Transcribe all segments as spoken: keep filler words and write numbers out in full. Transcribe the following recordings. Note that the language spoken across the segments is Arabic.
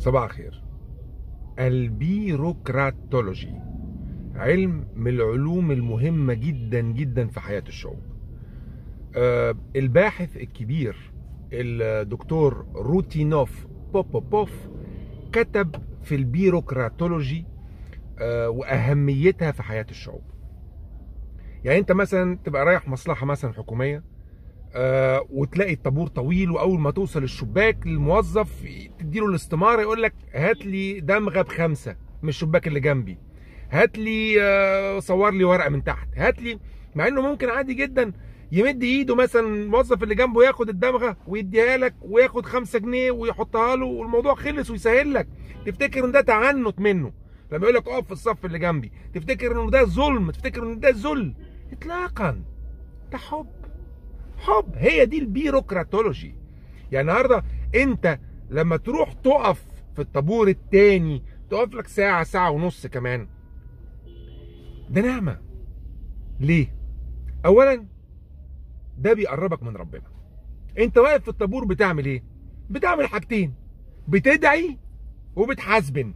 صباح الخير. البيروقراطولوجي علم من العلوم المهمة جدا جدا في حياة الشعوب. آه الباحث الكبير الدكتور روتينوف بوبوبوف كتب في البيروقراطولوجي آه وأهميتها في حياة الشعوب. يعني انت مثلا تبقى رايح مصلحة مثلا حكومية آه وتلاقي الطابور طويل، واول ما توصل الشباك للموظف تديله الاستماره يقول لك هات لي دمغه بخمسه من الشباك اللي جنبي، هات لي آه صور لي ورقه من تحت، هات لي، مع انه ممكن عادي جدا يمد ايده مثلا الموظف اللي جنبه ياخد الدمغه ويديها لك وياخد خمسة جنيه ويحطها له والموضوع خلص ويسهل لك. تفتكر ان ده تعنت منه لما يقول لك اقف في الصف اللي جنبي، تفتكر انه ده ظلم، تفتكر ان ده ذل؟ اطلاقا، ده حب. حب. هي دي البيروقراطولوجي. يعني النهارده انت لما تروح تقف في الطابور التاني تقف لك ساعه ساعه ونص كمان، ده نعمه. ليه؟ اولا ده بيقربك من ربنا. انت واقف في الطابور بتعمل ايه؟ بتعمل حاجتين، بتدعي وبتحاسبن.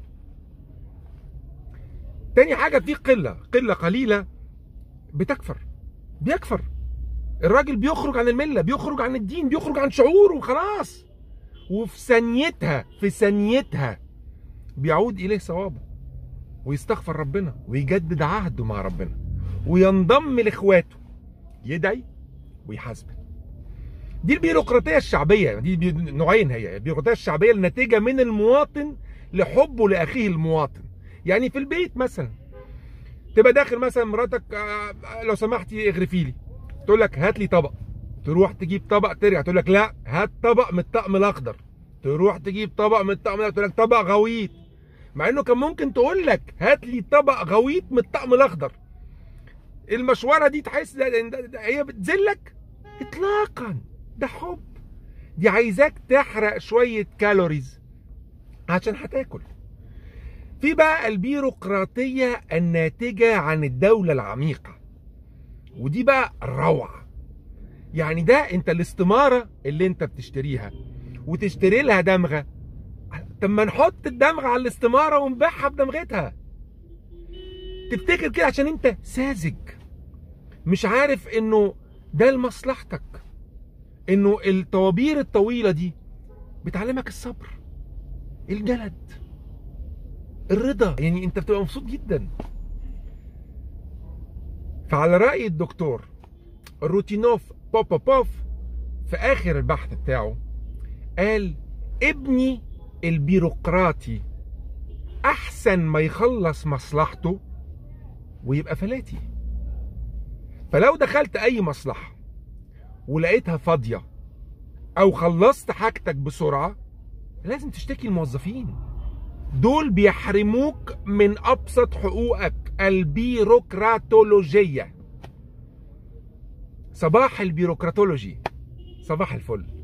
تاني حاجه في قله قله قليله بتكفر، بيكفر الراجل، بيخرج عن المله، بيخرج عن الدين، بيخرج عن شعوره وخلاص، وفي ثانيتها في ثانيتها بيعود اليه صوابه ويستغفر ربنا ويجدد عهده مع ربنا وينضم لاخواته، يدعي ويحاسب. دي البيروقراطيه الشعبيه. دي نوعين، هي البيروقراطيه الشعبيه الناتجه من المواطن لحبه لاخيه المواطن. يعني في البيت مثلا تبقى داخل مثلا مراتك لو سمحتي اغرفي لي، تقول لك هات لي طبق، تروح تجيب طبق، ترجع تقول لك لا هات طبق من الطقم الاخضر، تروح تجيب طبق من الطقم الاخضر، تقول لك طبق غويط، مع انه كان ممكن تقول لك هات لي طبق غويط من الطقم الاخضر. المشوره دي تحس هي بتذلك؟ اطلاقا، ده حب. دي عايزاك تحرق شويه كالوريز عشان هتاكل. في بقى البيروقراطيه الناتجه عن الدوله العميقه، ودي بقى الروعه. يعني ده انت الاستماره اللي انت بتشتريها وتشتري لها دمغه، طب ما نحط الدمغه على الاستماره ونبيعها بدمغتها. تفتكر كده عشان انت ساذج مش عارف انه ده لمصلحتك، انه الطوابير الطويله دي بتعلمك الصبر، الجلد، الرضا. يعني انت بتبقى مبسوط جدا. فعلى رأي الدكتور روتينوف بوبوبوف في آخر البحث بتاعه قال ابني البيروقراطي أحسن ما يخلص مصلحته ويبقى فلاتي. فلو دخلت أي مصلحة ولقيتها فاضية أو خلصت حاجتك بسرعة، لازم تشتكي الموظفين. دول بيحرموك من أبسط حقوقك البيروقراطولوجية. صباح البيروقراطولوجي، صباح الفل.